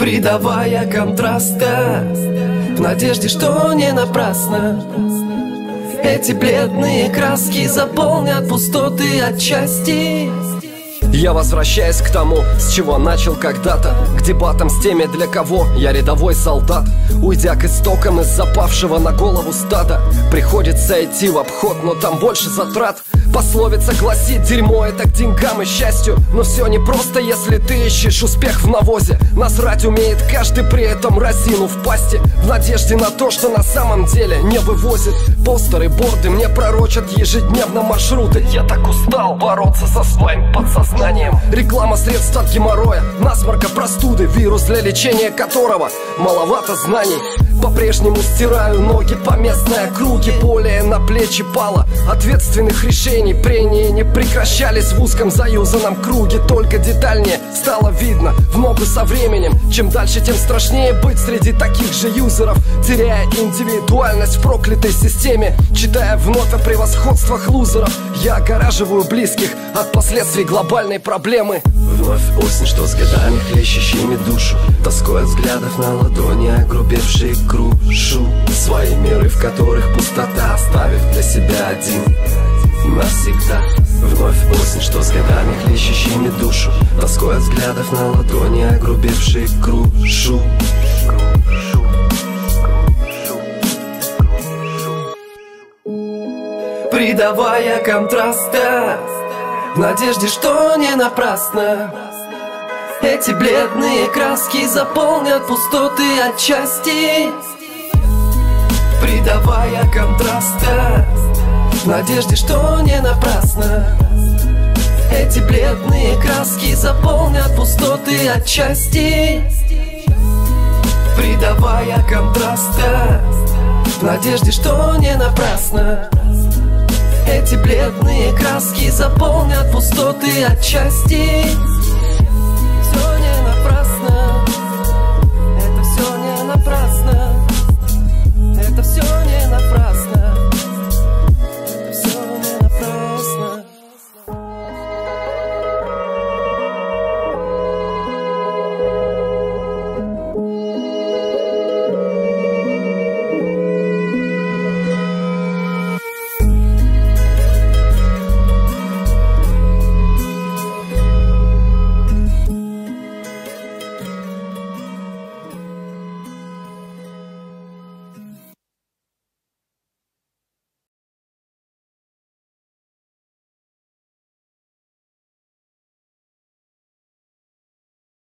придавая контраста, в надежде, что не напрасно эти бледные краски заполнят пустоты отчасти. Я возвращаюсь к тому, с чего начал когда-то, к дебатам с теми, для кого я рядовой солдат. Уйдя к истокам из запавшего на голову стада, приходится идти в обход, но там больше затрат. Пословица гласит: дерьмо это к деньгам и счастью. Но все непросто, если ты ищешь успех в навозе. Насрать умеет каждый, при этом разину в пасти, в надежде на то, что на самом деле не вывозит. Постеры, борды мне пророчат ежедневно маршруты. Я так устал бороться со своим подсознанием. Реклама средств от геморроя, насморка, простуды, вирус, для лечения которого маловато знаний. По-прежнему стираю ноги по местной округе, более на плечи пало ответственных решений. Прения не прекращались в узком заюзанном круге, только детальнее стало видно в ногу со временем. Чем дальше, тем страшнее быть среди таких же юзеров, теряя индивидуальность в проклятой системе. Читая вновь о превосходствах лузеров, я огораживаю близких от последствий глобальной проблемы. Вновь осень, что с годами хлещущими душу, тоской от взглядов на ладони, огрубевшие крушу свои миры, в которых пустота, оставив для себя один навсегда. Вновь осень, что с годами хлещущими душу, тоской от взглядов на ладони, огрубевшие крушу. Придавая контраста, в надежде, что не напрасно эти бледные краски заполнят пустоты отчасти. Придавая контраста, в надежде, что не напрасно эти бледные краски заполнят пустоты отчасти. Придавая контраста, в надежде, что не напрасно эти бледные краски заполнят пустоты отчасти.